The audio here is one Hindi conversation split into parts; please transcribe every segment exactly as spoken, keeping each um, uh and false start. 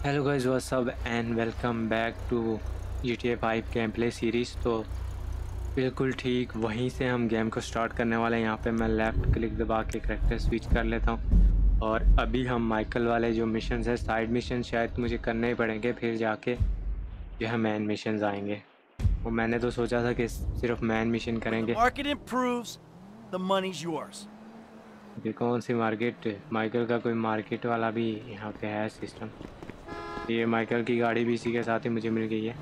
Hello guys, what's up and welcome back to G T A five game play series. तो बिल्कुल ठीक वहीं से हम गेम को स्टार्ट करने वाले हैं। यहाँ पे मैं लेफ़्ट क्लिक दबा के करैक्टर स्विच कर लेता हूँ और अभी हम माइकल वाले जो मिशंस है, साइड मिशन शायद मुझे करने ही पड़ेंगे, फिर जाके जो है मेन मिशंस आएंगे। और मैंने तो सोचा था कि सिर्फ मेन मिशन करेंगे। ये कौन सी मार्केट? माइकल का कोई मार्केट वाला भी यहाँ पे है सिस्टम। ये माइकल की गाड़ी भी इसी के साथ ही मुझे मिल गई है।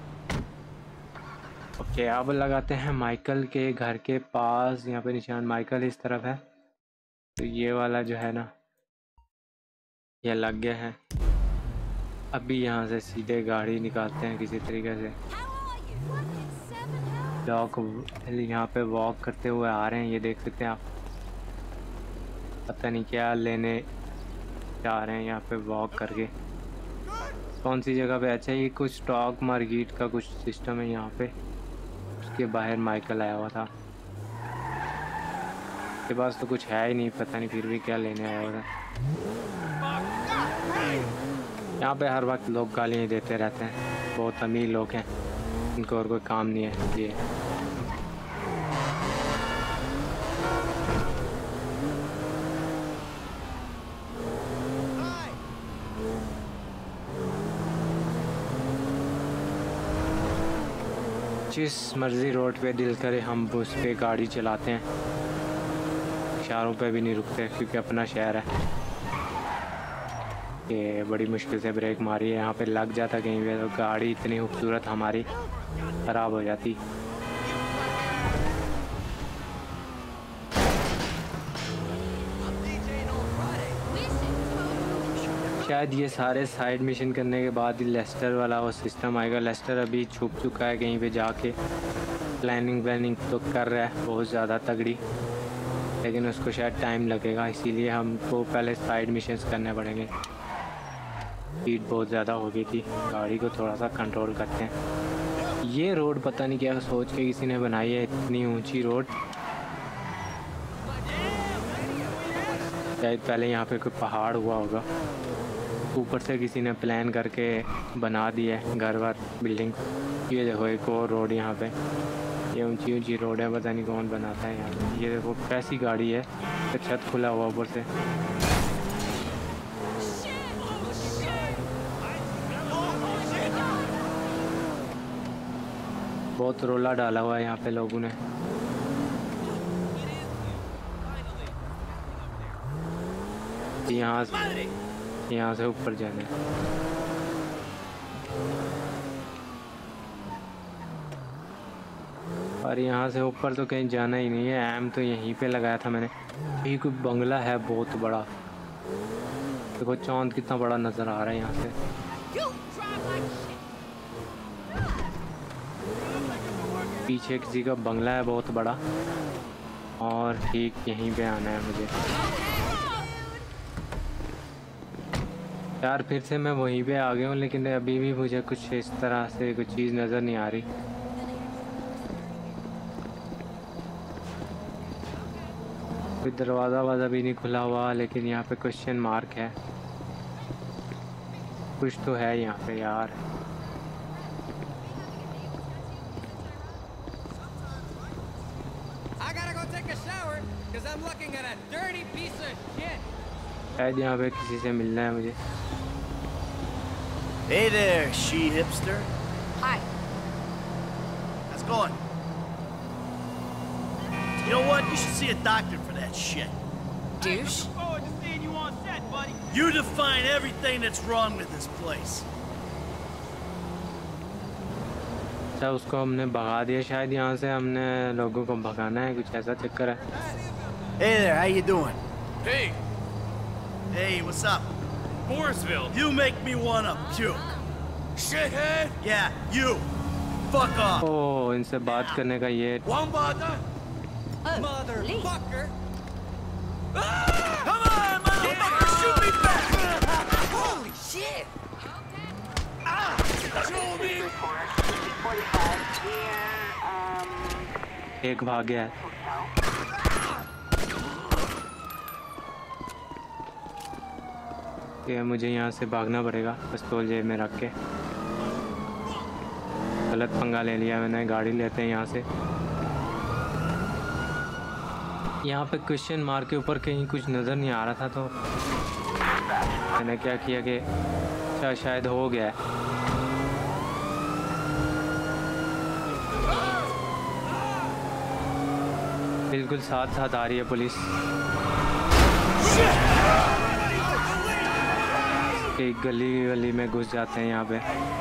ओके, अब लगाते हैं माइकल के घर के पास। यहाँ पे निशान माइकल इस तरफ है, तो ये वाला जो है ना ये लग गया है। अभी यहाँ से सीधे गाड़ी निकालते हैं किसी तरीके से। लॉक यहाँ पे वॉक करते हुए आ रहे हैं, ये देख सकते हैं आप। पता नहीं क्या लेने जा रहे हैं यहाँ पे वॉक करके। कौन सी जगह पे? अच्छा, ये कुछ स्टॉक मार्केट का कुछ सिस्टम है यहाँ पे। उसके बाहर माइकल आया हुआ था, उसके पास तो कुछ है ही नहीं, पता नहीं फिर भी क्या लेने आया हुआ था। यहाँ पे हर वक्त लोग गालियाँ देते रहते हैं, बहुत अमीर लोग हैं, इनको और कोई काम नहीं है इसलिए। जिस मर्ज़ी रोड पे दिल करे हम उस पे गाड़ी चलाते हैं, शहरों पे भी नहीं रुकते क्योंकि अपना शहर है। ये बड़ी मुश्किल से ब्रेक मारी है, यहाँ पे लग जाता कहीं पे तो गाड़ी इतनी खूबसूरत हमारी ख़राब हो जाती। शायद ये सारे साइड मिशन करने के बाद ही लेस्टर वाला वो सिस्टम आएगा। लेस्टर अभी छुप चुका है कहीं पे जाके, प्लानिंग प्लानिंग तो कर रहा है बहुत ज़्यादा तगड़ी, लेकिन उसको शायद टाइम लगेगा, इसीलिए हमको पहले साइड मिशंस करने पड़ेंगे। स्पीड बहुत ज़्यादा हो गई थी, गाड़ी को थोड़ा सा कंट्रोल करते हैं। ये रोड पता नहीं क्या सोच के किसी ने बनाई है, इतनी ऊँची रोड। शायद पहले यहाँ पे कोई पहाड़ हुआ होगा, ऊपर से किसी ने प्लान करके बना दिया है घर वर बिल्डिंग। ये देखो एक और रोड यहाँ पे, ये ऊंची ऊंची रोड है, पता नहीं कौन बनाता है यहाँ पे। ये देखो कैसी गाड़ी है, तो छत खुला हुआ ऊपर से। बहुत रोला डाला हुआ है यहाँ पे लोगों ने। यहाँ से यहाँ से ऊपर जाना है। और यहाँ से ऊपर तो कहीं जाना ही नहीं है, एम तो यहीं पे लगाया था मैंने। ये कोई बंगला है बहुत बड़ा, देखो चांद कितना बड़ा नज़र आ रहा है यहाँ से। पीछे किसी का बंगला है बहुत बड़ा, और ठीक यहीं पे आना है मुझे। यार फिर से मैं वहीं पे आ गया हूँ, लेकिन अभी भी मुझे कुछ इस तरह से कुछ चीज़ नज़र नहीं आ रही। कोई दरवाज़ा वाजा भी नहीं खुला हुआ, लेकिन यहाँ पे क्वेश्चन मार्क है, कुछ तो है यहाँ पे यार। शायद यहाँ पे किसी से मिलना है मुझे। Hey there, she hipster. Hi. How's it going? You know what? You should see a doctor for that shit. Douche. You define everything that's wrong with this place. अच्छा, उसको हमने भगा दिया शायद। यहाँ से हमने लोगों को भगाना है, कुछ ऐसा चक्कर है। Hey there, how you doing? Hey. Hey, what's up? Borisville. You make me wanna puke. Shithead. Yeah, you. Fuck off. ओह, इनसे बात करने का ये। Wambada. Oh, Motherfucker. Ah! Come on, motherfucker, shoot me back. Holy shit. Ah! Show me. एक भाग गया है। कि मुझे यहाँ से भागना पड़ेगा पिस्तौल जेब में रख के। गलत पंगा ले लिया मैंने। गाड़ी लेते हैं यहाँ से। यहाँ पे क्वेश्चन मार्क के ऊपर कहीं कुछ नज़र नहीं आ रहा था, तो मैंने क्या किया कि अच्छा शायद हो गया है। बिल्कुल साथ साथ आ रही है पुलिस। एक गली गली में घुस जाते हैं यहाँ पे।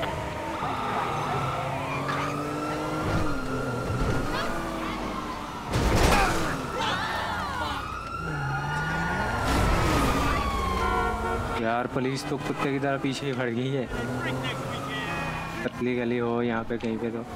यार पुलिस तो कुत्ते की तरह पीछे ही भड़ गई है। पतली गली हो यहाँ पे कहीं पे तो।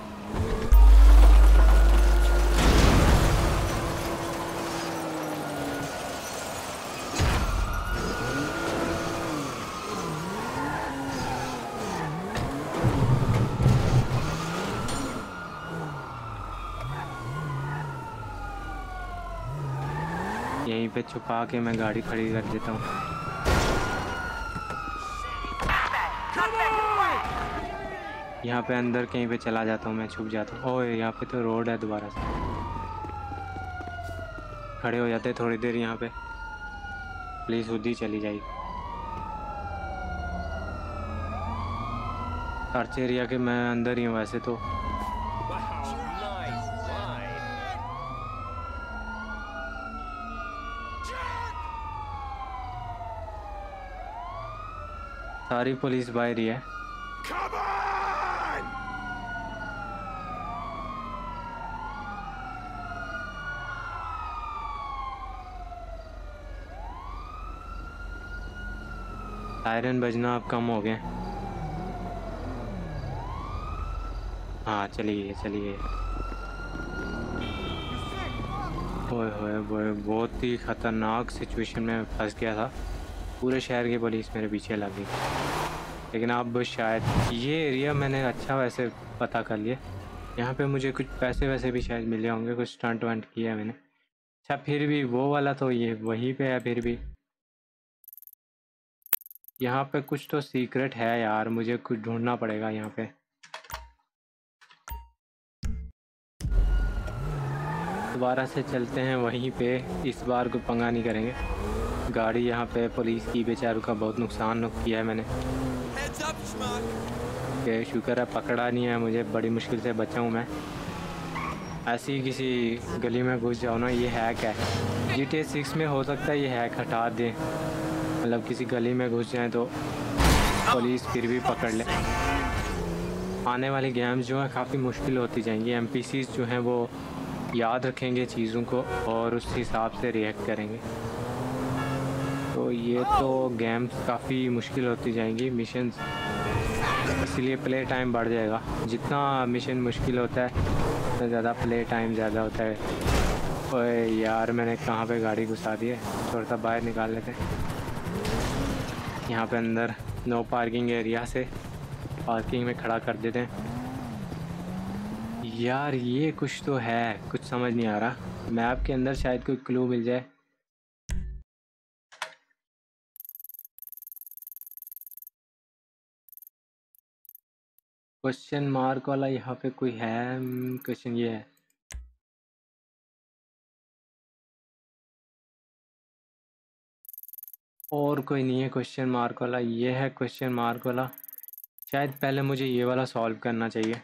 यहीं पे छुपा के मैं गाड़ी खड़ी कर देता हूँ। यहाँ पे अंदर कहीं पे चला जाता हूँ मैं, छुप जाता हूँ। ओए यहाँ पे तो रोड है दोबारा से। खड़े हो जाते थोड़ी देर यहाँ पे, पुलिस खुद ही चली जाएगी। सर्च एरिया के मैं अंदर ही हूँ वैसे तो। सारी पुलिस बाहर ही है। सायरन बजना अब कम हो गए। हाँ चलिए चलिए। ओए होए ओए, बहुत ही ख़तरनाक सिचुएशन में फंस गया था। पूरे शहर की पुलिस मेरे पीछे लग गई। लेकिन अब शायद ये एरिया मैंने अच्छा वैसे पता कर लिया। यहाँ पे मुझे कुछ पैसे वैसे भी शायद मिले होंगे, कुछ स्टंट वंट किया मैंने। अच्छा फिर भी वो वाला तो ये वहीं पे है। फिर भी यहाँ पे कुछ तो सीक्रेट है यार, मुझे कुछ ढूंढना पड़ेगा यहाँ पे। दोबारा से चलते हैं वहीं पे। इस बार कोई पंगा नहीं करेंगे। गाड़ी यहाँ पे पुलिस की बेचारों का बहुत नुकसान किया है मैंने। के शुक्र है पकड़ा नहीं है मुझे, बड़ी मुश्किल से बचा हूँ मैं। ऐसी ही किसी गली में घुस जाओ ना। ये हैक है जी टी ए सिक्स में, हो सकता है ये हैक हटा दें। मतलब किसी गली में घुस जाएं तो पुलिस फिर भी पकड़ ले। आने वाली गेम्स जो हैं काफ़ी मुश्किल होती जाएंगी। एम पी सीज़ जो हैं वो याद रखेंगे चीज़ों को और उस हिसाब से रिएक्ट करेंगे। तो ये तो गेम्स काफ़ी मुश्किल होती जाएंगी, मिशंस, इसलिए प्ले टाइम बढ़ जाएगा। जितना मिशन मुश्किल होता है उतना ज़्यादा प्ले टाइम ज़्यादा होता है। ओए यार मैंने कहाँ पे गाड़ी घुसा दी है। थोड़ा सा बाहर निकाल लेते हैं। यहाँ पे अंदर नो पार्किंग एरिया से पार्किंग में खड़ा कर देते हैं। यार ये कुछ तो है, कुछ समझ नहीं आ रहा। मैप के अंदर शायद कोई क्लू मिल जाए। क्वेश्चन मार्क वाला यहाँ पे कोई है। क्वेश्चन ये है, और कोई नहीं है क्वेश्चन मार्क वाला। ये है क्वेश्चन मार्क वाला। शायद पहले मुझे ये वाला सॉल्व करना चाहिए।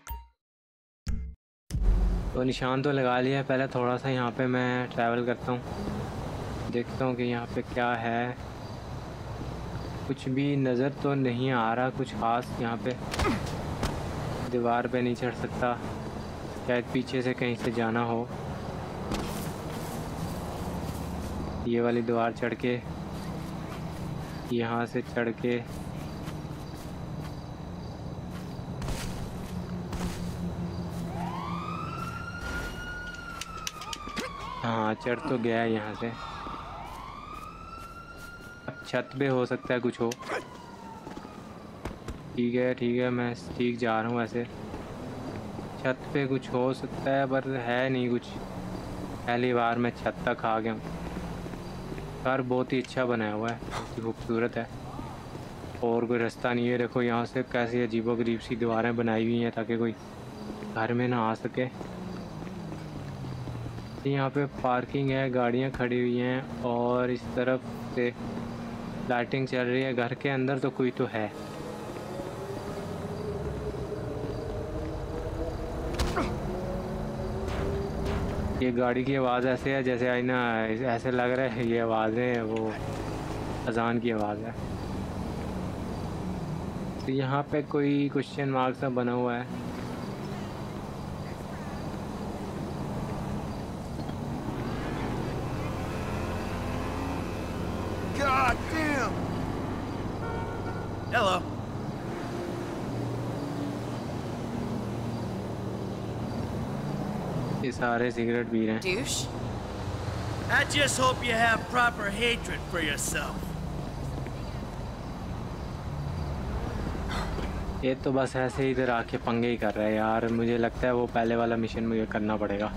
तो निशान तो लगा लिया है। पहले थोड़ा सा यहाँ पे मैं ट्रैवल करता हूँ, देखता हूँ कि यहाँ पे क्या है। कुछ भी नज़र तो नहीं आ रहा कुछ खास। यहाँ पे दीवार पे नहीं चढ़ सकता, शायद पीछे से कहीं से जाना हो। ये वाली दीवार चढ़ के, यहाँ से चढ़ के हाँ चढ़ तो गया है यहाँ से। अब छत पे हो सकता है कुछ हो। ठीक है ठीक है, मैं ठीक जा रहा हूँ। वैसे छत पे कुछ हो सकता है पर है नहीं कुछ। पहली बार मैं छत तक आ गया हूँ। घर बहुत ही अच्छा बनाया हुआ है, बहुत ही खूबसूरत है। और कोई रास्ता नहीं है। देखो यहाँ से कैसी अजीबोगरीब सी दीवारें बनाई हुई हैं ताकि कोई घर में ना आ सके। यहाँ पे पार्किंग है, गाड़ियाँ खड़ी हुई हैं और इस तरफ से लाइटिंग चल रही है। घर के अंदर तो कोई तो है। ये गाड़ी की आवाज़ ऐसे है जैसे आई ना, ऐसे लग रहा है ये आवाज़ें वो अजान की आवाज़ है। तो यहाँ पे कोई क्वेश्चन मार्क सा बना हुआ है। God damn! Hello. ये सारे सिगरेट पी रहे हैं। Douche. I just hope you have proper hatred for yourself. ये तो बस ऐसे ही इधर आके पंगे ही कर रहा है यार। मुझे लगता है वो पहले वाला मिशन मुझे करना पड़ेगा।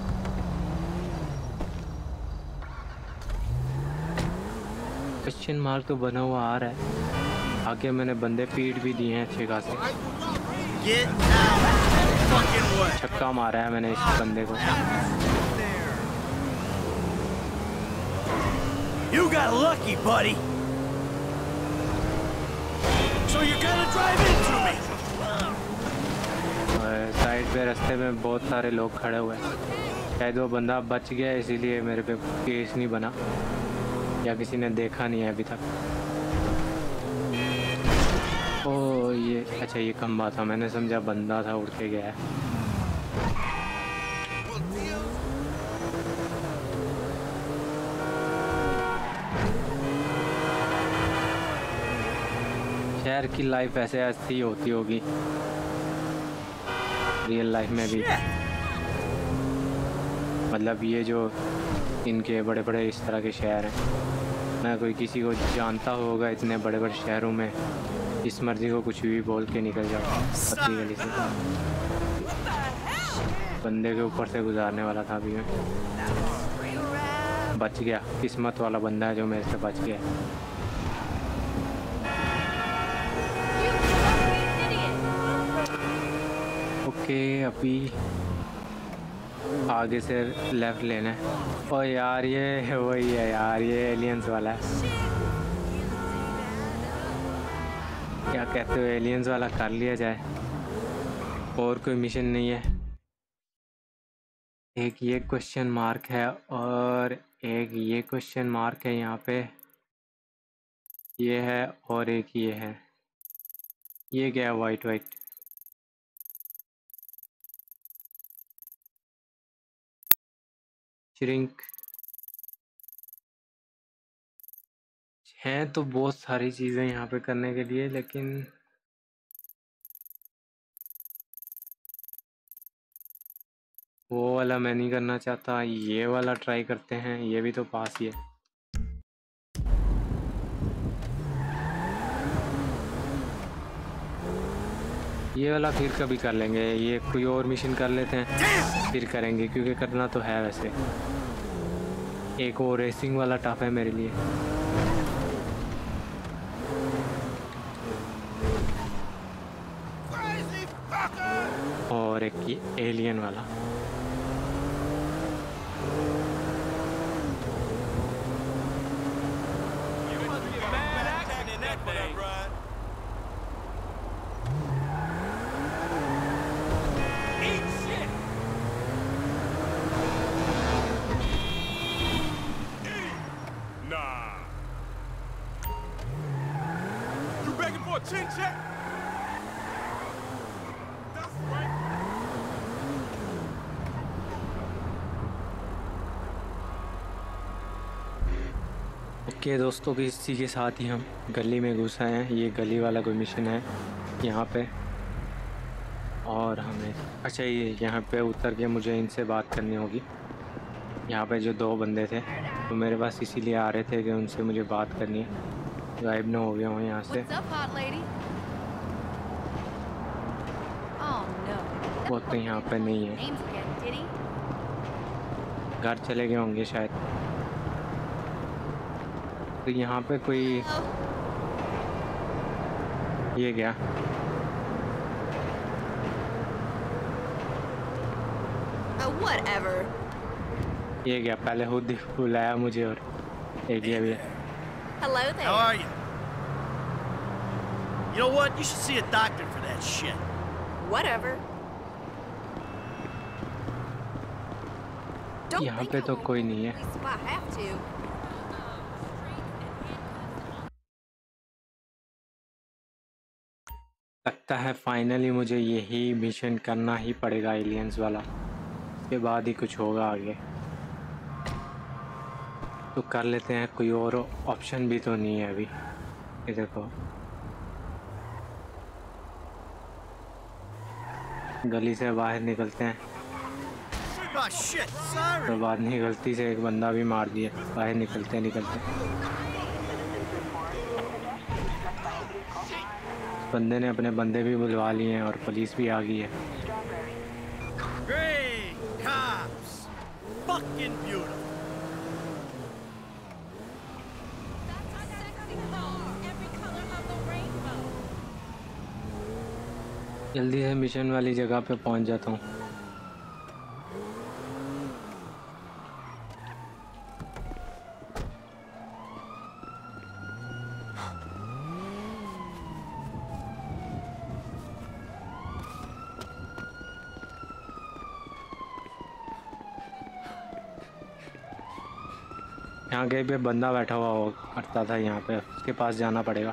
क्वेश्चन मार्क तो बना हुआ आ रहा है। आगे मैंने बंदे पीट भी दिए हैं अच्छे खासे। Get out of the fucking way. छक्का मारा है मैंने इस बंदे को। You got lucky, buddy. So you're gonna drive into me. और साइड पे रास्ते में बहुत सारे लोग खड़े हुए हैं। शायद वो बंदा बच गया इसीलिए मेरे पे केस नहीं बना, या किसी ने देखा नहीं है अभी तक। ओ ये अच्छा ये खंबा था, मैंने समझा बंदा था उड़ के गया है। शहर की लाइफ ऐसे ऐसी होती होगी रियल लाइफ में भी। मतलब ये जो इनके बड़े बड़े इस तरह के शहर हैं, ना कोई किसी को जानता होगा इतने बड़े बड़े शहरों में इस मर्जी को कुछ भी बोल के निकल जाओ पतली गली से। बंदे के ऊपर से गुजारने वाला था अभी मैं, बच गया। किस्मत वाला बंदा है जो मेरे से बच गया। ओके अभी आगे से लेफ्ट लेना है। और यार ये वही है यार, ये एलियंस वाला है। क्या कहते हो, एलियंस वाला कर लिया जाए। और कोई मिशन नहीं है। एक ये क्वेश्चन मार्क है और एक ये क्वेश्चन मार्क है यहाँ पे, ये है और एक ये है। ये क्या है वाइट वाइट? श्रिंक। हैं तो बहुत सारी चीज़ें यहाँ पे करने के लिए, लेकिन वो वाला मैं नहीं करना चाहता। ये वाला ट्राई करते हैं, ये भी तो पास ही है। ये वाला फिर कभी कर लेंगे, ये कोई और मिशन कर लेते हैं फिर करेंगे, क्योंकि करना तो है वैसे। एक और रेसिंग वाला टफ है मेरे लिए। और एक ये एलियन वाला। Chin check. That's right. Okay दोस्तों, भी इसी के साथ ही हम गली में घुस आए हैं। ये गली वाला कोई मिशन है यहाँ पे। और हमें अच्छा ये यहाँ पे उतर के मुझे इनसे बात करनी होगी। यहाँ पे जो दो बंदे थे तो मेरे पास इसीलिए आ रहे थे कि उनसे मुझे बात करनी है, गायब ना हो गया हूँ यहाँ से। वो तो यहाँ पे नहीं है, घर चले गए होंगे शायद। तो यहाँ पे कोई ये क्या? Oh, whatever. ये क्या? पहले खुद ही बुलाया मुझे और एक ये भी। Hello How there. are you? You know what? You should see a doctor for that shit. Whatever. Don't यहाँ think पे I तो won't कोई call नहीं है। the police if I have to. लगता है फाइनली मुझे यही मिशन करना ही पड़ेगा, एलियंस वाला। इसके बाद ही कुछ होगा आगे। तो कर लेते हैं, कोई और ऑप्शन भी तो नहीं है अभी। ये देखो, गली से बाहर निकलते हैं। Oh shit, sorry. तो बाद में गलती से एक बंदा भी मार दिया बाहर निकलते निकलते। बंदे ने अपने बंदे भी बुलवा लिए हैं और पुलिस भी आ गई है। Great cops. Fucking beautiful. जल्दी से मिशन वाली जगह पे पहुंच जाता हूँ। यहाँ कहीं पे बंदा बैठा हुआ हो करता था, यहाँ पे उसके पास जाना पड़ेगा।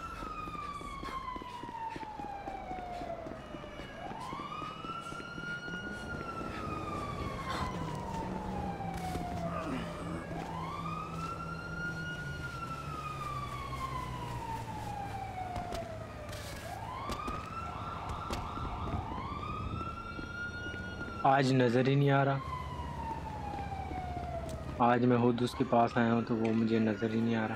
आज नज़र ही नहीं आ रहा। आज मैं खुद उसके पास आया हूँ तो वो मुझे नज़र ही नहीं आ रहा।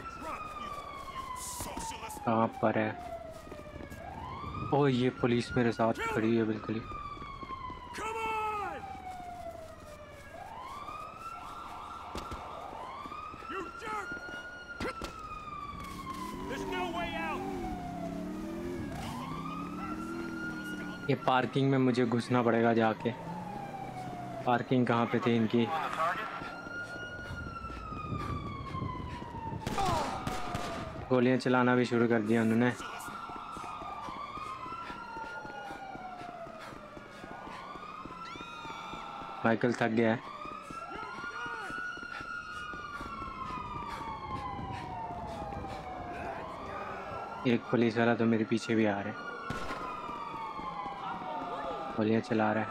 कहाँ पर है? ओह, ये पुलिस मेरे साथ खड़ी है बिल्कुल ही। ये पार्किंग में मुझे घुसना पड़ेगा जाके। पार्किंग कहाँ पे थी इनकी? गोलियां चलाना भी शुरू कर दिया उन्होंने। माइकल थक गया है। एक पुलिस वाला तो मेरे पीछे भी आ रहा है, गोलियां चला रहा है।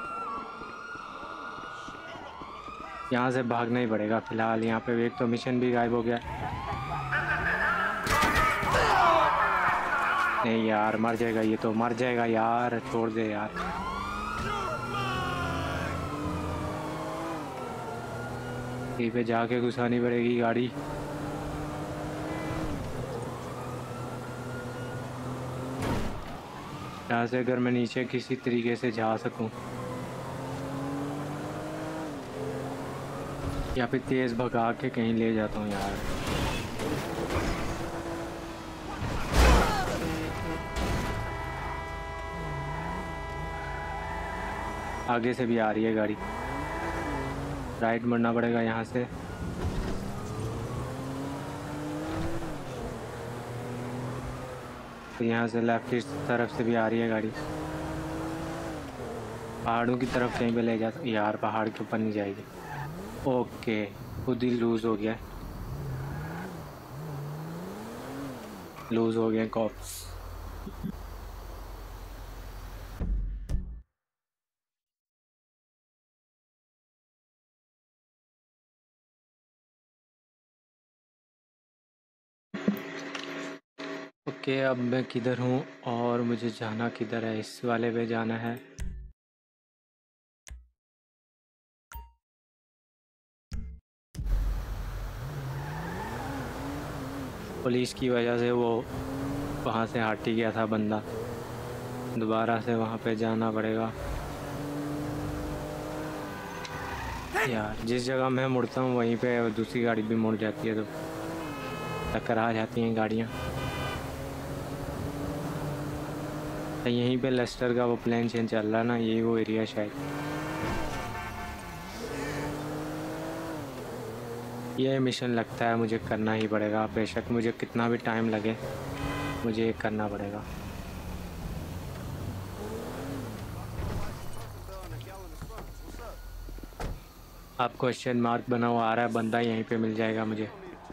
यहाँ से भागना ही पड़ेगा फिलहाल। यहाँ पे एक तो मिशन भी गायब हो गया। नहीं यार, मर जाएगा ये तो, मर जाएगा यार, छोड़ दे यार। यहीं पे जाके घुसानी पड़ेगी गाड़ी। यहाँ से अगर मैं नीचे किसी तरीके से जा सकूं या फिर तेज भगा के कहीं ले जाता हूँ यार। आगे से भी आ रही है गाड़ी। राइट मुड़ना पड़ेगा यहाँ से। तो यहाँ से लेफ्ट की तरफ से भी आ रही है गाड़ी। पहाड़ों की तरफ कहीं पे ले जाता यार, पहाड़ के ऊपर नहीं जाएगी। ओके, खुद ही लूज हो गया, लूज हो गया कॉप। ओके, अब मैं किधर हूँ और मुझे जाना किधर है? इस वाले पे जाना है। पुलिस की वजह से वो वहाँ से हट ही गया था बंदा। दोबारा से वहाँ पे जाना पड़ेगा यार। जिस जगह मैं मुड़ता हूँ वहीं पे दूसरी गाड़ी भी मुड़ जाती है, तो टक्कर आ जाती हैं गाड़ियाँ। तो यहीं पे लेस्टर का वो प्लान चेंज चल रहा ना, यही वो एरिया शायद। ये मिशन लगता है मुझे करना ही पड़ेगा, बेशक मुझे कितना भी टाइम लगे, मुझे ये करना पड़ेगा। आप क्वेश्चन मार्क बना हुआ आ रहा है, बंदा यहीं पे मिल जाएगा मुझे।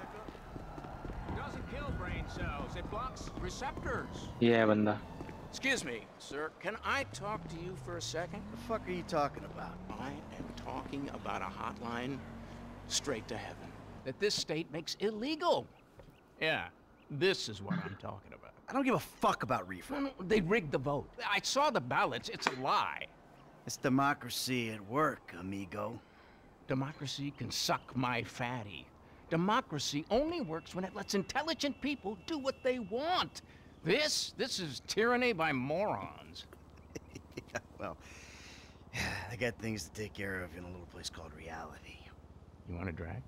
ये है बंदा। Excuse me, sir. Can I talk to you for a second? The fuck are you talking about? I am talking about a hotline straight to heaven that this state makes illegal. Yeah, this is what I'm talking about. I don't give a fuck about reefer. No, no, they rigged the vote. I saw the ballots. It's a lie. It's democracy at work, amigo. Democracy can suck my fatty. Democracy only works when it lets intelligent people do what they want. This, this is tyranny by morons. Yeah, well, I got things to take care of in a little place called reality. You want a drag?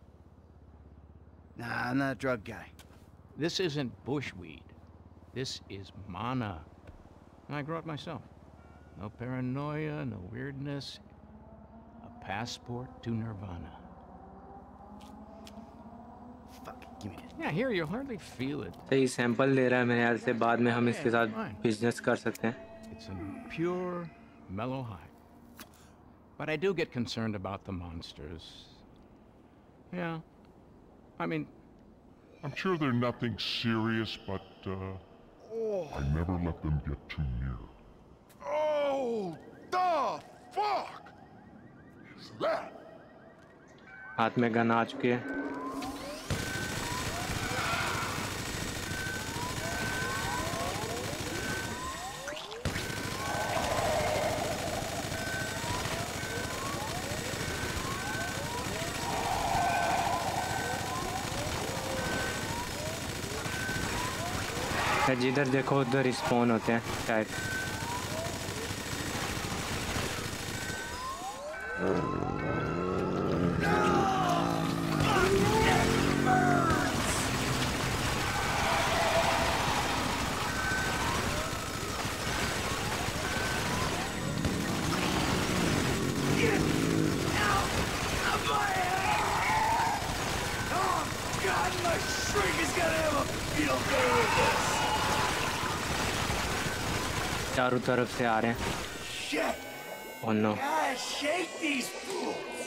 Nah, I'm not a drug guy. This isn't bushweed. This is mana. And I grow it myself. No paranoia, no weirdness. A passport to nirvana. Fuck, give me that. Yeah, here you hardly feel it. सही सैंपल दे रहा है मेरे ख्याल से, बाद में हम इसके साथ बिजनेस कर सकते हैं। It's a pure, mellow high. But I do get concerned about the monsters. Yeah. I mean... I'm sure they're nothing serious, but, uh... I never let them get too near. Oh, the fuck is that? हाथ में गन आ चुकी है। जिधर देखो उधर स्पॉन होते हैं शायद। चारों तरफ से आ रहे हैं। Shit! Oh no! God, shake these fools!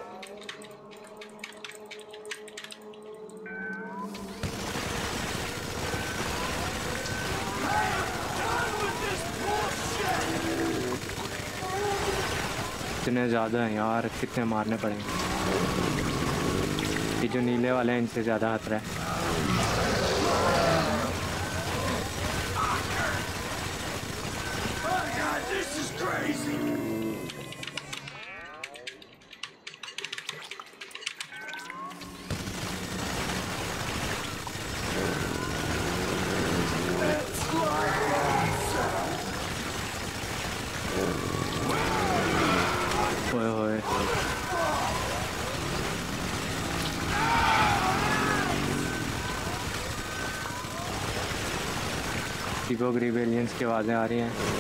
I am done with this bullshit! इतने ज़्यादा हैं यार, कितने मारने पड़ेंगे। ये जो नीले वाले हैं इनसे ज़्यादा खतरा है। This is crazy! It's like ओए होए। टीबोग रिबेलियंस की आवाज़ें आ रही हैं।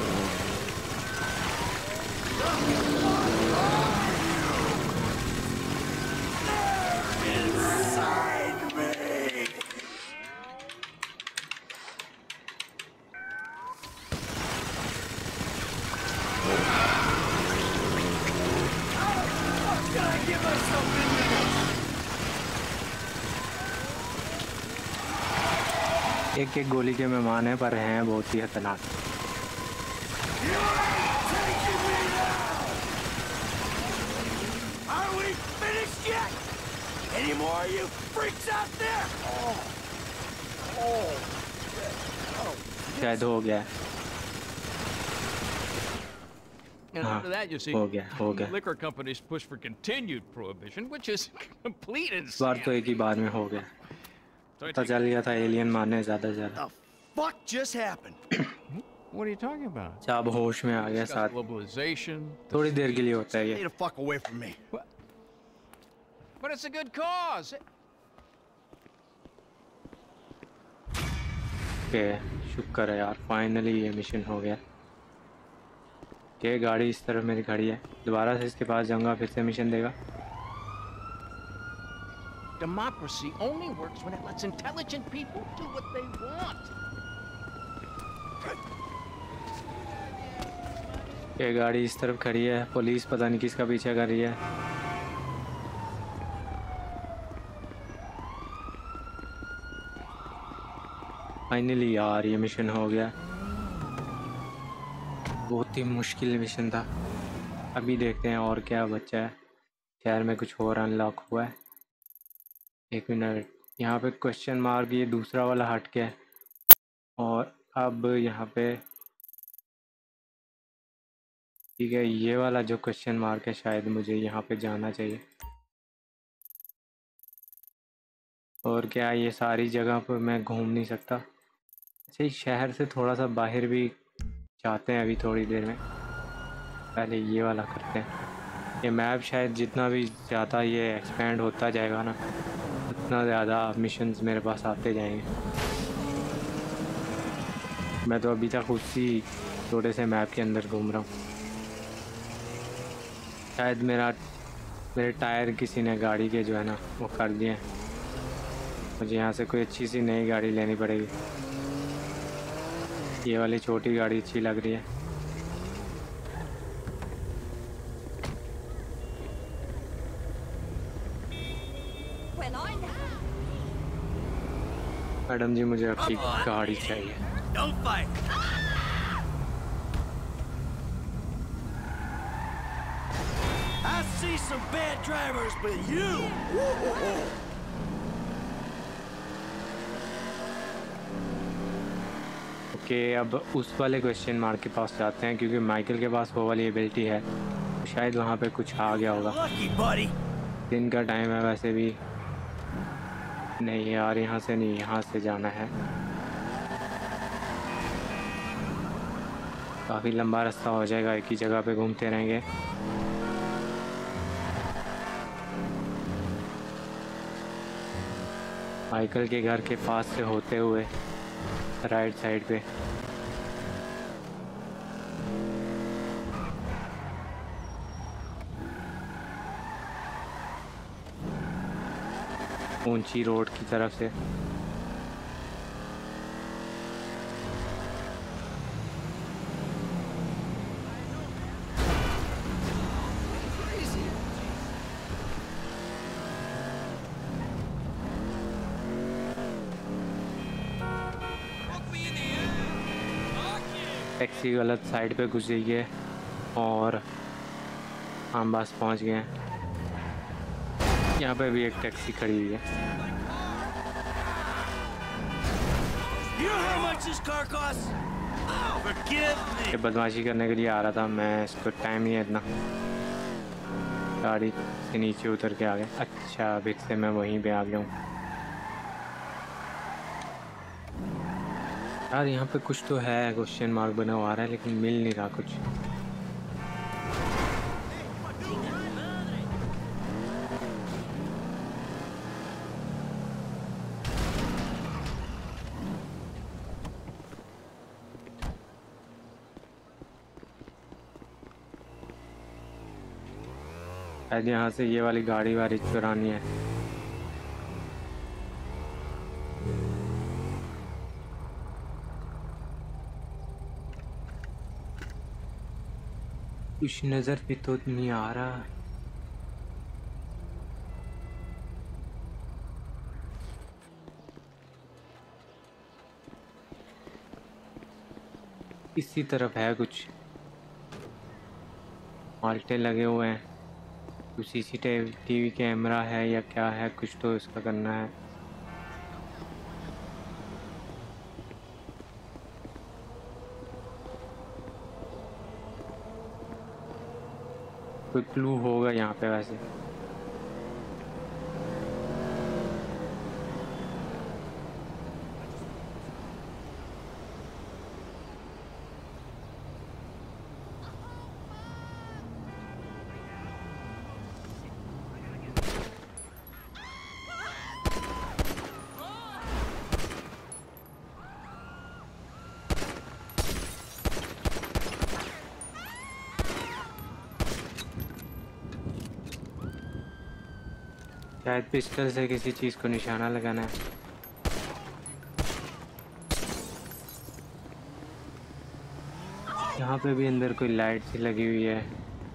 एक एक गोली के मेहमान हैं, पर हैं बहुत ही खतरनाक। Are we finished yet? Any more of you freaks out there? Oh. Oh. Oh. शायद हो गया है। And after that, you see, हो गया, हो गया। liquor companies push for continued prohibition, which is complete इस बार तो insanity. एक ही बार में हो गया। पता चल गया था एलियन मारने ज़्यादा से ज़्यादा। The fuck just happened? What are you talking about? अच्छा अब होश में आ गया Discuss साथ। globalization. थोड़ी देर के लिए होता है Stay ये। the fuck away from me. But it's a good cause. Okay, शुक्र है यार, फाइनली ये मिशन हो गया। ये गाड़ी इस तरफ मेरी खड़ी है, दोबारा से इसके पास जाऊंगा, फिर से मिशन देगा। Democracy only works when it lets intelligent people do what they want. ये गाड़ी इस तरफ खड़ी है, पुलिस पता नहीं किसका पीछा कर रही है। फाइनली यार ये मिशन हो गया। बहुत ही मुश्किल मिशन था। अभी देखते हैं और क्या बचा है। शहर में कुछ और अनलॉक हुआ है। एक मिनट, यहाँ पे क्वेश्चन मार्क ये दूसरा वाला हट गया है और अब यहाँ पे ठीक है, ये वाला जो क्वेश्चन मार्क है शायद मुझे यहाँ पे जाना चाहिए। और क्या ये सारी जगह पर मैं घूम नहीं सकता? अच्छा, शहर से थोड़ा सा बाहर भी जाते हैं अभी थोड़ी देर में। पहले ये वाला करते हैं। ये मैप शायद जितना भी ज़्यादा ये एक्सपेंड होता जाएगा ना, उतना ज़्यादा मिशंस मेरे पास आते जाएंगे। मैं तो अभी तक उसी छोटे से मैप के अंदर घूम रहा हूँ। शायद मेरा मेरे टायर किसी ने गाड़ी के जो है ना वो कर दिए हैं। मुझे यहाँ से कोई अच्छी सी नई गाड़ी लेनी पड़ेगी। ये वाली छोटी गाड़ी अच्छी लग रही है। मैडम जी, मुझे आपकी गाड़ी चाहिए। Don't fight. I see some bad drivers, but you. Okay, अब उस वाले क्वेश्चन मार्क के पास जाते हैं क्योंकि माइकल के पास वो वाली एबिलिटी है। तो शायद वहाँ पे कुछ आ गया होगा। Lucky, buddy. दिन का टाइम है वैसे भी। नहीं यार, यहाँ से नहीं, यहाँ से जाना है। काफ़ी लंबा रास्ता हो जाएगा, एक ही जगह पे घूमते रहेंगे। माइकल के घर के पास से होते हुए राइट साइड पे। ऊंची रोड की तरफ से। टैक्सी गलत साइड पे घुस गई है और हम बस पहुंच गए हैं। यहाँ पे भी एक टैक्सी खड़ी हुई है। You know how much this car costs? Forgive me. ये बदमाशी करने के लिए आ रहा था मैं, इसको टाइम नहीं है इतना। गाड़ी से नीचे उतर के आ गया। अच्छा, फिर से मैं वहीं पे आ गया हूँ। यार यहाँ पे कुछ तो है, क्वेश्चन मार्क बना हुआ आ रहा है लेकिन मिल नहीं रहा कुछ। शायद यहाँ से ये वाली गाड़ी वाड़ी चुरानी है। कुछ नजर भी तो नहीं आ रहा। इसी तरफ है कुछ, माल्टे लगे हुए हैं। कुछ सीसीटीवी कैमरा है या क्या है, कुछ तो इसका करना है। कोई क्लू होगा यहाँ पे वैसे। शायद पिस्टल से किसी चीज़ को निशाना लगाना है। यहाँ पे भी अंदर कोई लाइट सी लगी हुई है।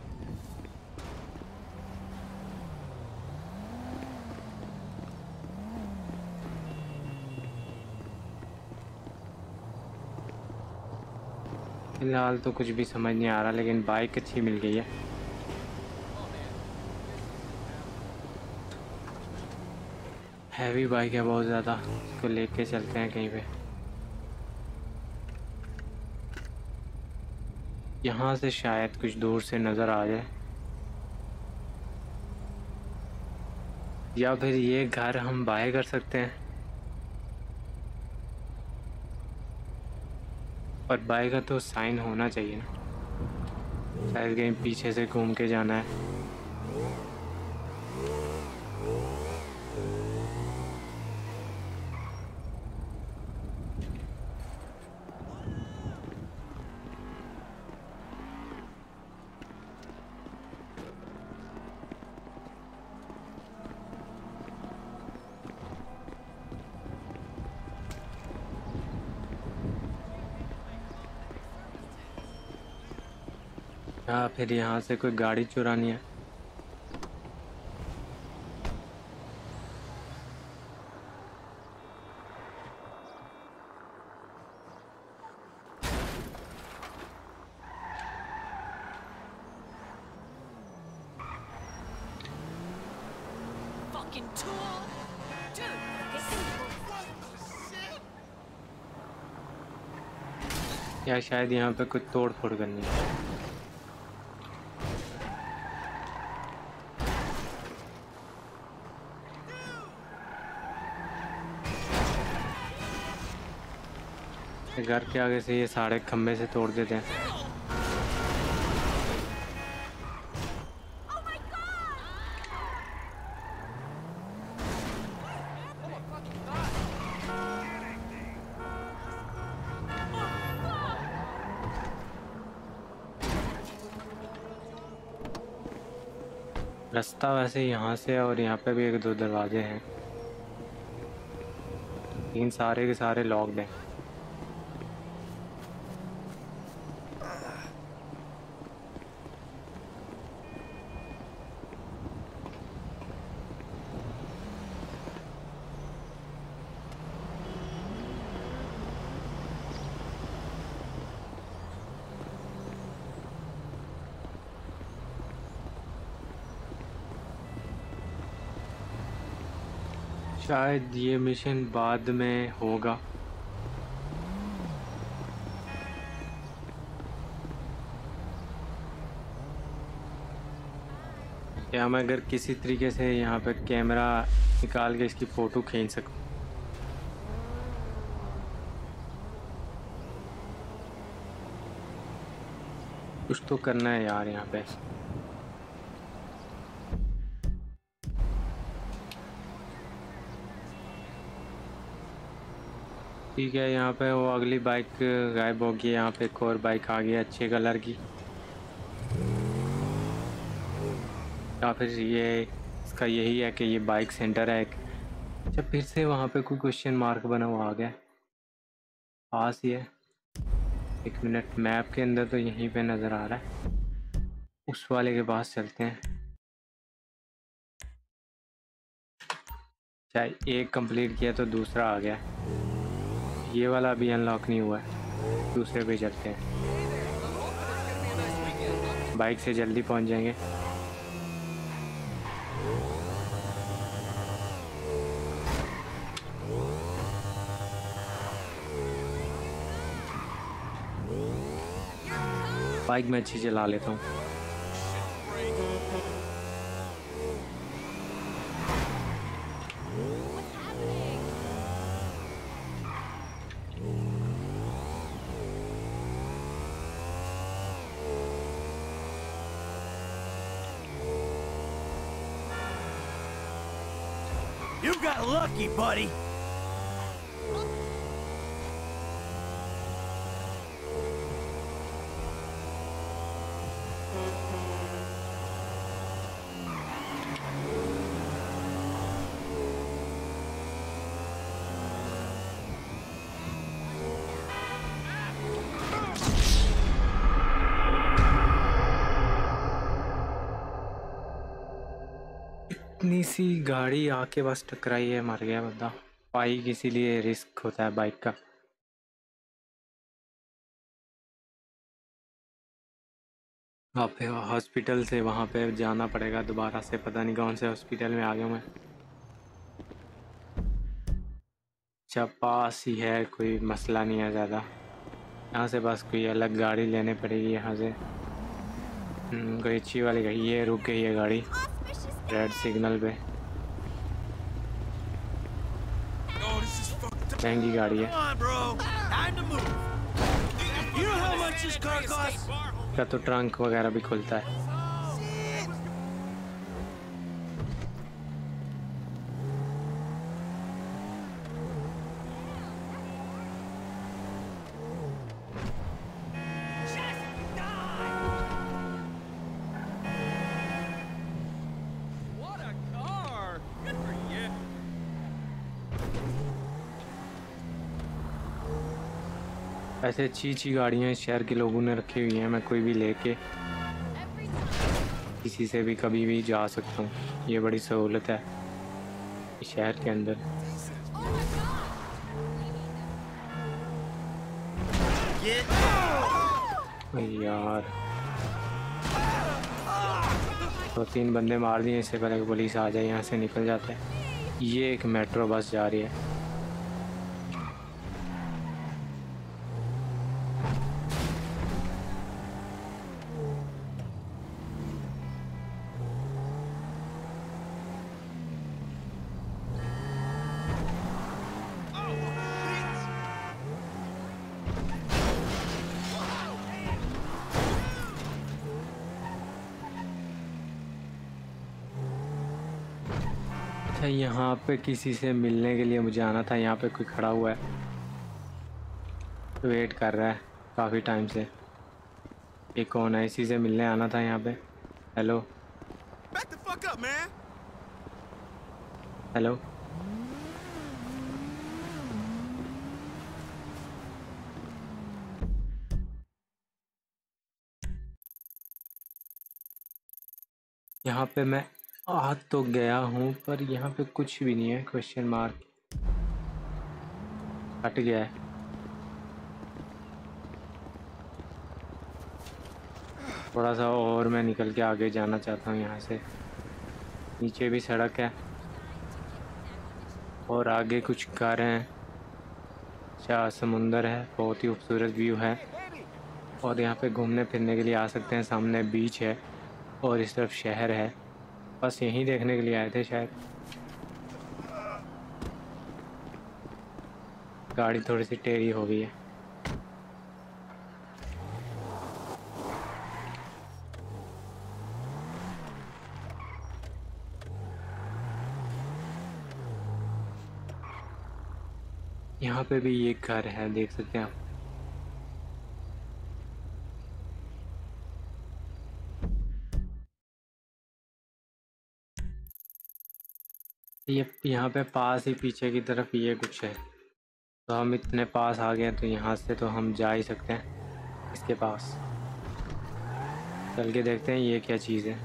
फिलहाल तो कुछ भी समझ नहीं आ रहा, लेकिन बाइक अच्छी मिल गई है। हैवी बाइक है बहुत ज़्यादा, इसको लेके चलते हैं कहीं पे। यहाँ से शायद कुछ दूर से नज़र आ जाए, या फिर ये घर हम बाय कर सकते हैं। पर बाय का तो साइन होना चाहिए ना, शायद कहीं पीछे से घूम के जाना है। हाँ, फिर यहाँ से कोई गाड़ी चुरानी है। Fucking tool! Dude, या शायद यहाँ पे कुछ तोड़ फोड़ करनी है। घर के आगे से ये सारे खम्भे से तोड़ देते हैं। रास्ता वैसे यहाँ से, और यहाँ पे भी एक दो दरवाजे हैं, इन सारे के सारे लॉक्ड हैं। शायद ये मिशन बाद में होगा। या मैं अगर किसी तरीके से यहाँ पे कैमरा निकाल के इसकी फ़ोटो खींच सकूँ। कुछ तो करना है यार यहाँ पे। ठीक है, यहाँ पे वो अगली बाइक गायब होगी। यहाँ पे एक और बाइक आ गई अच्छे कलर की, या फिर ये इसका यही है कि ये बाइक सेंटर है एक। अच्छा, फिर से वहाँ पे कोई क्वेश्चन मार्क बना हुआ आ गया, पास ही है। एक मिनट, मैप के अंदर तो यहीं पे नज़र आ रहा है। उस वाले के पास चलते हैं। चाहे एक कंप्लीट किया तो दूसरा आ गया। ये वाला अभी अनलॉक नहीं हुआ है, दूसरे पे चलते हैं। बाइक से जल्दी पहुंच जाएंगे। बाइक मैं अच्छी चला लेता हूँ। You got lucky, buddy. इतनी सी गाड़ी आके बस टकराई है, मर गया बंदा। बाइक इसीलिए रिस्क होता है बाइक का। वहाँ पे हॉस्पिटल से वहाँ पे जाना पड़ेगा दोबारा से, पता नहीं कौन से हॉस्पिटल में आ गया मैं। अच्छा पास ही है, कोई मसला नहीं है ज़्यादा। यहाँ से बस कोई अलग गाड़ी लेने पड़ेगी यहाँ से। हम्म, कोई अच्छी वाली गाड़ी। ये रुक गई है गाड़ी रेड सिग्नल पे। Oh, this is fucked up. महंगी गाड़ी है। Come on, bro. Time to move. You know how much this car costs? का तो ट्रंक वगैरह भी खुलता है। What a car! Good for you. ऐसे अच्छी अच्छी गाड़ियाँ इस शहर के लोगों ने रखी हुई हैं। मैं कोई भी लेके किसी से भी कभी भी जा सकता हूँ। ये बड़ी सहूलत है इस शहर के अंदर। यार दो तीन बंदे मार दिए, इससे पहले पुलिस आ जाए यहाँ से निकल जाते हैं। ये एक मेट्रो बस जा रही है। अच्छा यहाँ पे किसी से मिलने के लिए मुझे आना था। यहाँ पे कोई खड़ा हुआ है, वेट कर रहा है काफ़ी टाइम से। ये कौन है? इसी से मिलने आना था यहाँ पे। Hello Back the fuck up, man. Hello यहाँ पे मैं आ तो गया हूँ पर यहाँ पे कुछ भी नहीं है। क्वेश्चन मार्क हट गया है। थोड़ा सा और मैं निकल के आगे जाना चाहता हूँ यहाँ से। नीचे भी सड़क है और आगे कुछ घर हैं। अच्छा समुंदर है, बहुत ही खूबसूरत व्यू है और यहाँ पे घूमने फिरने के लिए आ सकते हैं। सामने बीच है और इस तरफ शहर है। बस यहीं देखने के लिए आए थे शायद। गाड़ी थोड़ी सी टेढ़ी हो गई है। यहाँ पे भी ये घर है, देख सकते हैं आप। ये यहाँ पे पास ही पीछे की तरफ ये कुछ है, तो हम इतने पास आ गए तो यहाँ से तो हम जा ही सकते हैं इसके पास। चल के देखते हैं ये क्या चीज़ है।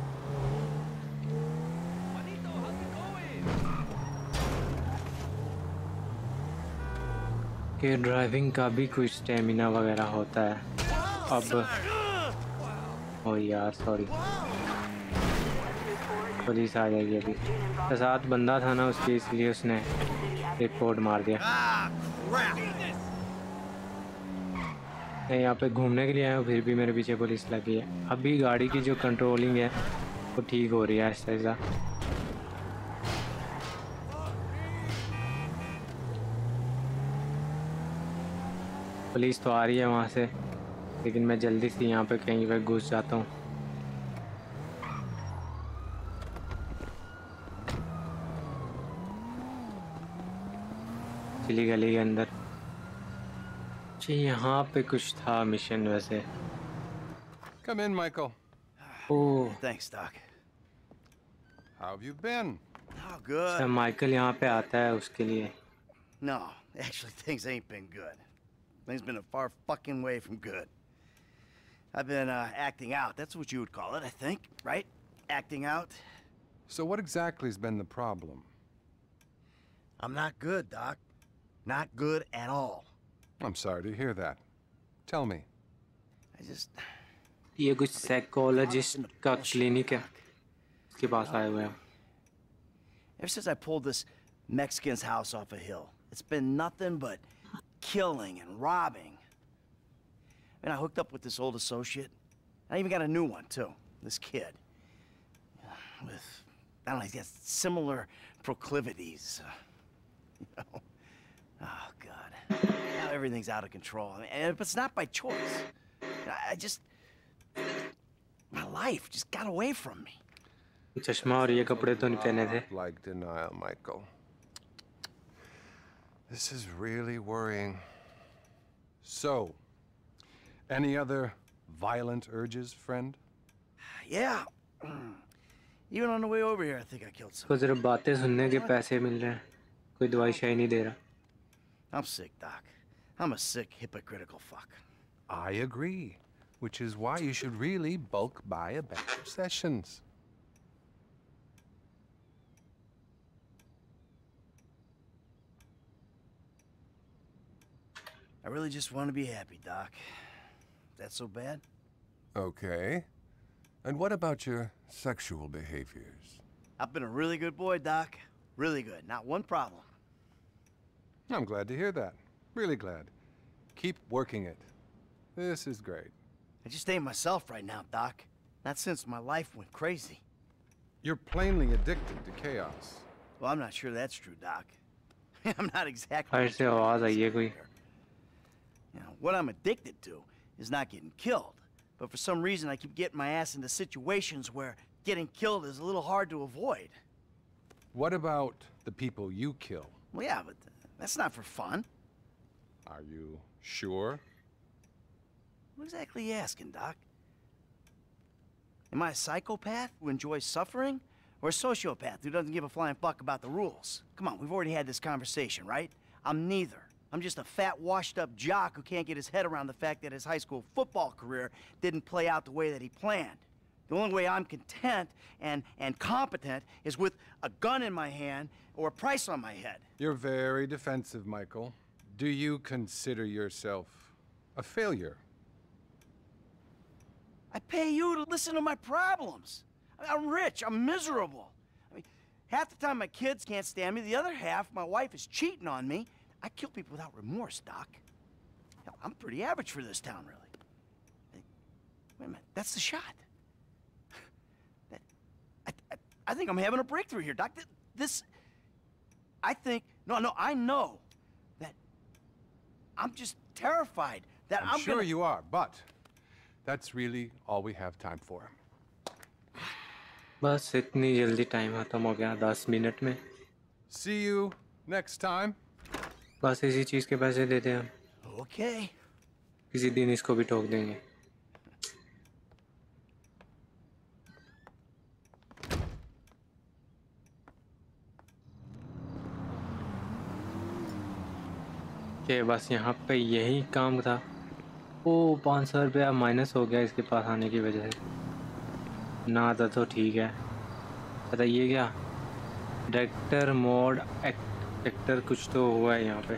कि ड्राइविंग का भी कुछ स्टेमिना वगैरह होता है। अब ओ यार सॉरी, पुलिस आ जाएगी अभी। तो साथ बंदा था ना उसकी, इसलिए उसने रिपोर्ट मार दिया। मैं यहाँ पे घूमने के लिए आया हूँ, फिर भी मेरे पीछे पुलिस लगी है। अभी गाड़ी की जो कंट्रोलिंग है वो ठीक हो रही है ऐसा ऐसा। पुलिस तो आ रही है वहाँ से, लेकिन मैं जल्दी से यहाँ पे कहीं पे घुस जाता हूँ। चिली गली के अंदर। जी यहाँ पे कुछ था मिशन वैसे। Come in, Michael. Oh Thanks, Doc. How have you been? Oh, good. अच्छा माइकल यहाँ पे आता है उसके लिए। No, actually, things ain't been good. Things been a far fucking way from good. I've been uh, acting out. That's what you would call it, I think, right? Acting out. So what exactly has been the problem? I'm not good, Doc. Not good at all. I'm sorry to hear that. Tell me. I just... ये कुछ साइकोलॉजिस्ट का क्लिनिक है, इसके पास आए हुए हैं. Ever since I pulled this Mexican's house off a hill, it's been nothing but killing and robbing. And I hooked up with this old associate. I even got a new one, too. This kid. With, I don't know, he's got similar proclivities. You know? Oh, God. Now everything's out of control. I mean, and it's not by choice. I just... My life just got away from me. चश्मा और ये कपड़े तो नहीं पहने थे. Like denial, Michael. This is really worrying. So, any other violent urges, friend? Yeah. Even on the way over here, I think I killed तो someone. सिर्फ बातें सुनने के पैसे मिल रहे हैं, कोई दवाई शायद नहीं दे रहा. I'm sick, Doc. I'm a sick, hypocritical fuck. I agree. Which is why you should really bulk buy a batch of sessions. I really just want to be happy, Doc. That so bad? Okay. And what about your sexual behaviors? I've been a really good boy, Doc. Really good. Not one problem. I'm glad to hear that. Really glad. Keep working it. This is great. I just ain't myself right now, Doc. Not since my life went crazy. You're plainly addicted to chaos. Well, I'm not sure that's true, Doc. I'm not exactly... बाहर से आवाज आई है कोई. You know, what I'm addicted to is not getting killed. But for some reason, I keep getting my ass into situations where getting killed is a little hard to avoid. What about the people you kill? Well, yeah, but that's not for fun. Are you sure? What exactly are you asking, Doc? Am I a psychopath who enjoys suffering? Or a sociopath who doesn't give a flying fuck about the rules? Come on, we've already had this conversation, right? I'm neither. I'm just a fat, washed-up jock who can't get his head around the fact that his high school football career didn't play out the way that he planned. The only way I'm content and, and competent is with a gun in my hand or a price on my head. You're very defensive, Michael. Do you consider yourself a failure? I pay you to listen to my problems. I'm rich, I'm miserable. I mean, half the time my kids can't stand me, the other half, my wife is cheating on me. I kill people without remorse, Doc. Hell, I'm pretty average for this town, really. Hey, wait a minute, that's the shot. That, I, I, I think I'm having a breakthrough here, Doc. This, I think, no, no, I know that I'm just terrified that I'm, I'm sure gonna... you are, but that's really all we have time for. बस इतनी जल्दी टाइम खत्म हो गया, दस मिनट में. See you next time. बस इसी चीज़ के पैसे देते हैं हम. Okay. किसी दिन इसको भी ठोक देंगे. के बस यहाँ पे यही काम था. ओ पाँच सौ रुपया माइनस हो गया इसके पास आने की वजह से. ना आता तो ठीक है. बताइए क्या डायरेक्टर मोड एक्टर कुछ तो हुआ है यहाँ पे.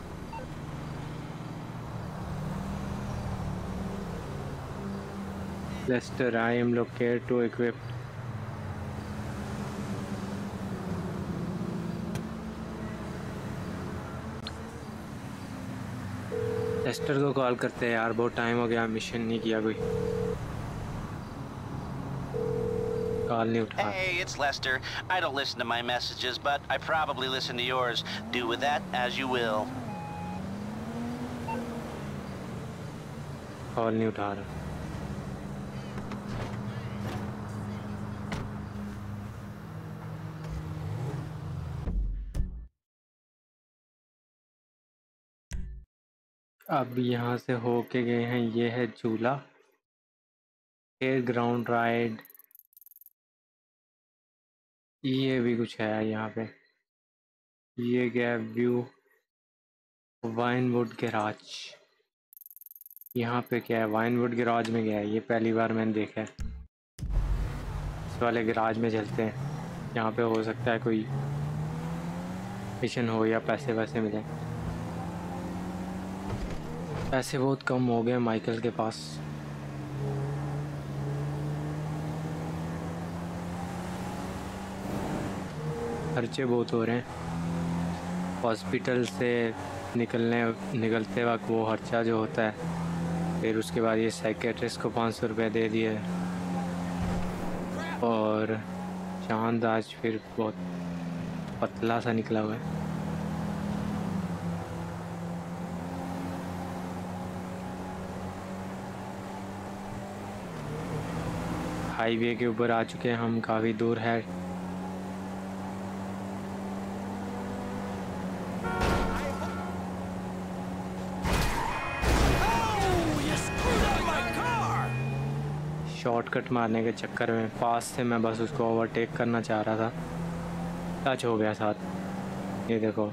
Lester I am locate to equip. Lester को कॉल करते हैं यार, बहुत टाइम हो गया मिशन नहीं किया कोई. Hey, it's Lester. I don't listen to my messages, but I probably listen to yours. Do with that as you will. Call नहीं उठा रहा. अब यहाँ से होके गए हैं. ये है झूला, एयर ग्राउंड राइड. ये भी कुछ है यहाँ पे. ये गया व्यू वाइनवुड गैराज. यहाँ पे क्या है? वाइनवुड गैराज में गया है. ये पहली बार मैंने देखा है. इस वाले गैराज में चलते हैं. यहाँ पे हो सकता है कोई मिशन हो या पैसे वैसे मिले। पैसे बहुत कम हो गए माइकल के पास। खर्चे बहुत हो रहे हैं। हॉस्पिटल से निकलने निकलते वक्त वो खर्चा जो होता है, फिर उसके बाद ये साइकेट्रिस्ट को पाँच सौ रुपये दे दिए, और चांद आज फिर बहुत पतला सा निकला हुआ है। हाईवे के ऊपर आ चुके हैं हम, काफ़ी दूर है। शॉर्टकट मारने के चक्कर में पास से मैं बस उसको ओवरटेक करना चाह रहा था, टच हो गया साथ। ये देखो,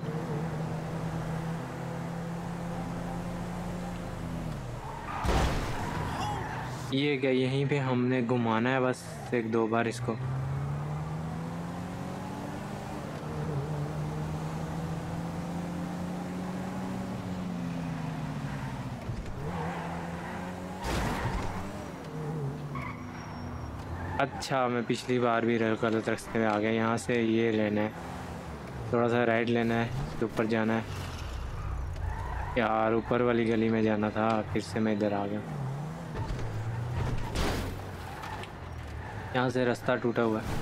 ये क्या, यहीं पे हमने घुमाना है बस एक दो बार इसको। अच्छा, मैं पिछली बार भी गलत रास्ते में आ गया। यहाँ से ये लेना है, थोड़ा सा राइट लेना है, इसके ऊपर जाना है। यार ऊपर वाली गली में जाना था, फिर से मैं इधर आ गया। यहाँ से रास्ता टूटा हुआ है।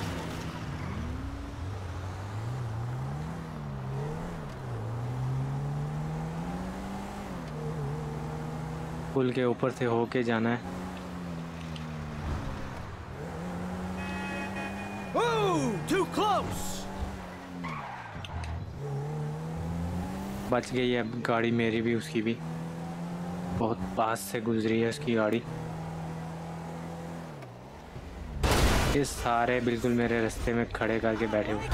पुल के ऊपर से होके जाना है। Too close. बच गई है अब गाड़ी मेरी भी, उसकी भी। बहुत पास से गुजरी है उसकी गाड़ी। ये सारे बिल्कुल मेरे रास्ते में खड़े करके बैठे हुए।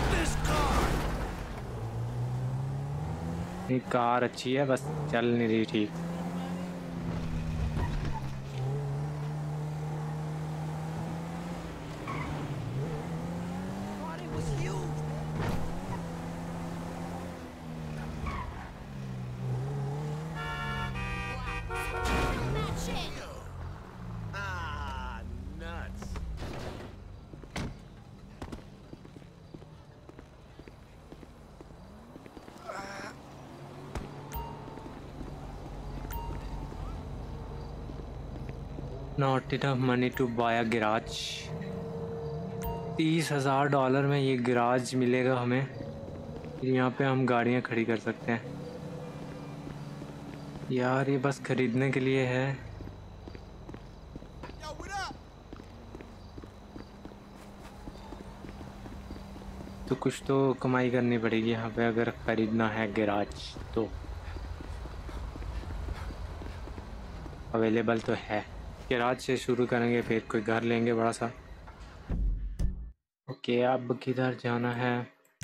ये कार अच्छी है, बस चल नहीं रही ठीक। Not enough money to buy a garage। तीस हजार डॉलर में ये गराज मिलेगा हमें, फिर यहाँ पे हम गाड़ियाँ खड़ी कर सकते हैं। यार ये बस खरीदने के लिए है। तो कुछ तो कमाई करनी पड़ेगी यहाँ पे अगर खरीदना है गराज तो। अवेलेबल तो है। गैराज से शुरू करेंगे, फिर कोई घर लेंगे बड़ा सा। ओके, अब किधर जाना है?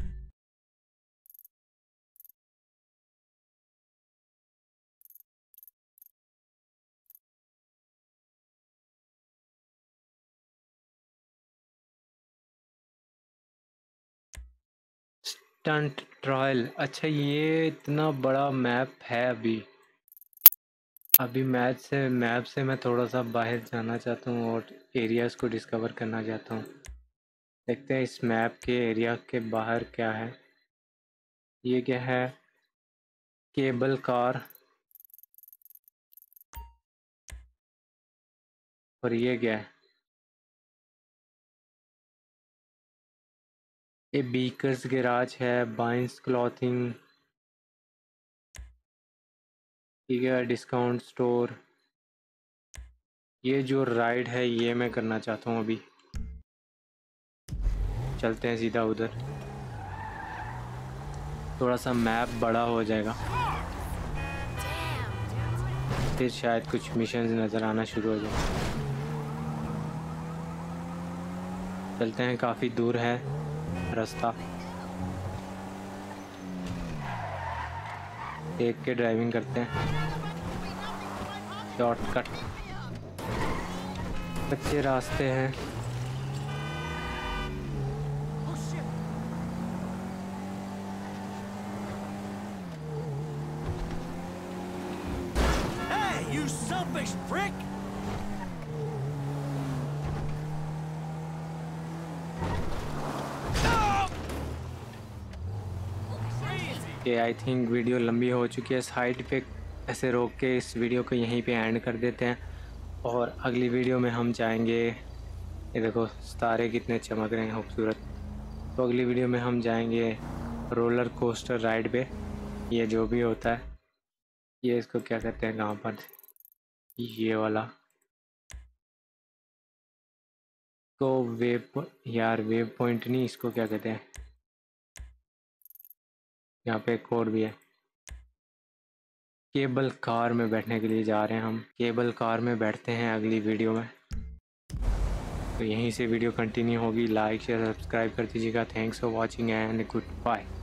Stunt trial. अच्छा, ये इतना बड़ा मैप है। अभी अभी मैप से मैप से मैं थोड़ा सा बाहर जाना चाहता हूँ और एरियाज़ को डिस्कवर करना चाहता हूँ। देखते हैं इस मैप के एरिया के बाहर क्या है। ये क्या है? Cable car. और ये क्या है? ये बीकर्स गैराज है, बाइंस क्लॉथिंग, ठीक है, डिस्काउंट स्टोर। ये जो राइड है ये मैं करना चाहता हूँ। अभी चलते हैं सीधा उधर, थोड़ा सा मैप बड़ा हो जाएगा, फिर शायद कुछ मिशंस नज़र आना शुरू हो जाए। चलते हैं, काफ़ी दूर है रास्ता। देख के ड्राइविंग करते हैं, शॉर्टकट। कच्चे रास्ते हैं। you selfish prick! कि आई थिंक वीडियो लंबी हो चुकी है। साइड पे ऐसे रोक के इस वीडियो को यहीं पे एंड कर देते हैं और अगली वीडियो में हम जाएंगे। ये देखो सितारे कितने चमक रहे हैं खूबसूरत। तो अगली वीडियो में हम जाएंगे रोलर कोस्टर राइड पे। ये जो भी होता है, ये इसको क्या कहते हैं गांव पर, ये वाला तो वेव, यार वेव पॉइंट नहीं, इसको क्या कहते हैं। यहाँ पे एक कोड भी है। केबल कार में बैठने के लिए जा रहे हैं हम। केबल कार में बैठते हैं अगली वीडियो में। तो यहीं से वीडियो कंटिन्यू होगी। लाइक शेयर सब्सक्राइब कर दीजिएगा। Thanks for watching and good bye.